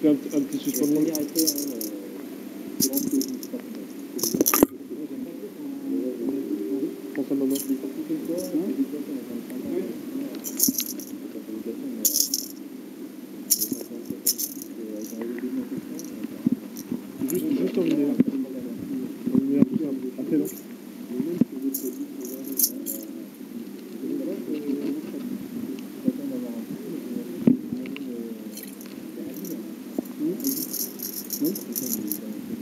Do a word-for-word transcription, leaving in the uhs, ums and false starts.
fais un, un petit suspendement. Prends ça maman. Juste, juste en lumière. En lumière, assez long. Oui.